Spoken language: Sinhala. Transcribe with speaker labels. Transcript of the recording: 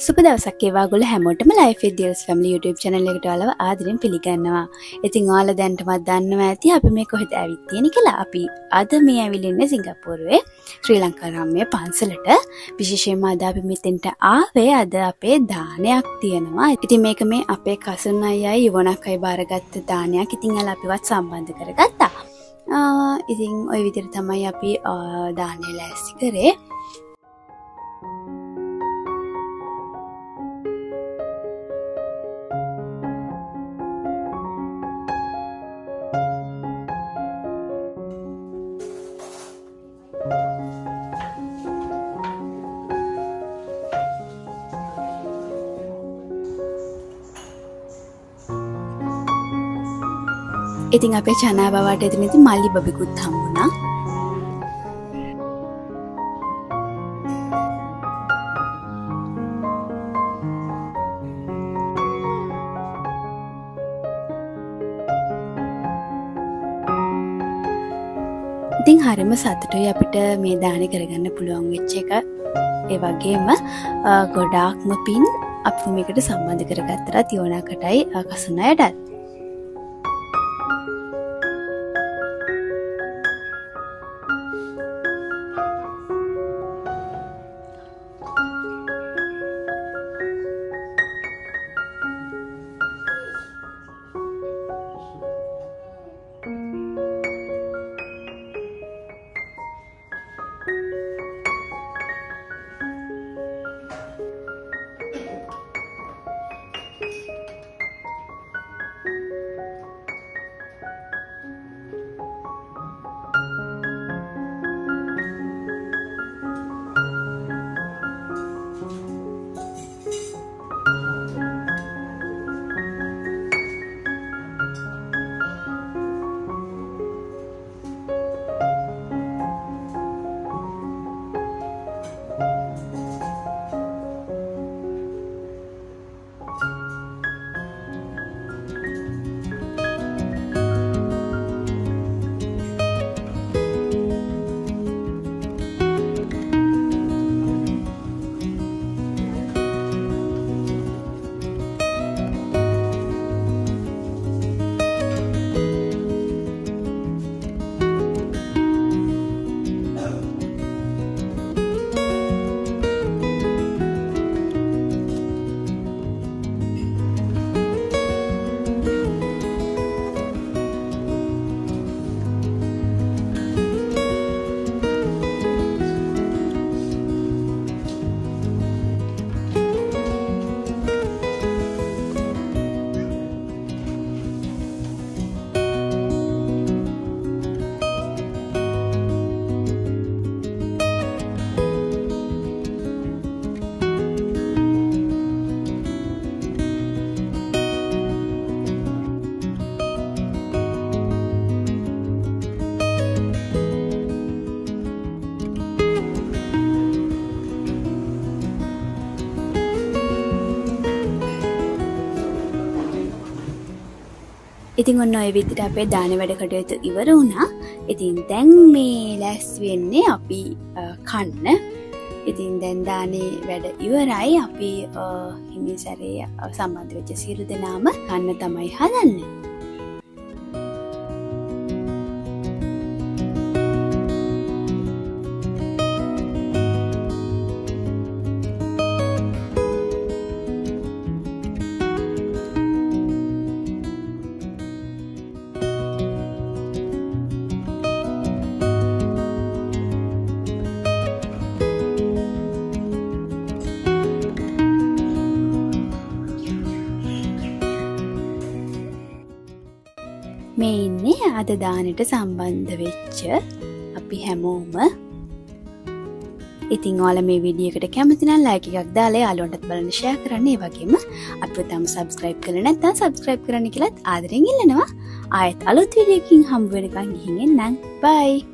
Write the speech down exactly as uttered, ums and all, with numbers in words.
Speaker 1: සුබ දවසක් වේවා ඔයගොල්ලෝ හැමෝටම Life with Deals Family YouTube channel එකට ඔයාලව ආදරෙන් පිළිගන්නවා. ඉතින් ඔයාලා දැනටමත් දන්නවා ඇති අපි මේ කොහෙද ඇවිත් තියෙන්නේ කියලා. අපි අද මේ ඇවිල්ලා ඉන්නේ සිංගප්පූරුවේ ශ්‍රී ලංකාරාමයේ පන්සලට. විශේෂයෙන්ම අද අපි මෙතෙන්ට ආවේ අද අපේ දානයක් තියෙනවා. ඉතින් මේක මේ අපේ කසුන් අයියයි යවණක් අය බාරගත්ත දානයක්. ඉතින් අල අපිවත් සම්බන්ධ කරගත්තා. ආ ඉතින් ওই විදිහට තමයි අපි දානය ලෑස්ති කරේ. ඉතින් අපේ චනා බවට එතනදී මල්ලි බබෙකුත් හම්බුණා. ඉතින් හරිම සතුටුයි අපිට මේ දාන කරගන්න පුළුවන් වෙච්ච එක. ඒ වගේම ගොඩාක්ම පින් අපි මේකට සම්බන්ධ කරගත්තට යෝනාකටයි කසුනායටත්. ඉතින් ඔන්න ඔය විදිහට අපේ දාන වැඩ කටයුතු ඉවර වුණා. ඉතින් දැන් මේ ලෑස්ති වෙන්නේ අපි කන්න. ඉතින් දැන් දානේ වැඩ ඉවරයි. අපි හිමිසරේ සම්බන්ධ වෙච්ච සියලු දෙනාම කන්න තමයි හදන්නේ. මේ ඉන්නේ අද දානෙට සම්බන්ධ වෙච්ච අපි හැමෝම. ඉතින් ඔයාලා මේ වීඩියෝ එකට කැමති නම් ලයික් එකක් දාලා යාළුවන්ටත් බලන්න ෂෙයා කරන්න. ඒ වගේම අපිව තාම සබ්ස්ක්‍රයිබ් කරලා නැත්නම් සබ්ස්ක්‍රයිබ් කරන්න කියලාත් ආදරෙන් ඉල්ලනවා. ආයෙත් අලුත් වීඩියෝ එකකින් හම්බ වෙනකන් ගිහින් එන්නම්. බයි.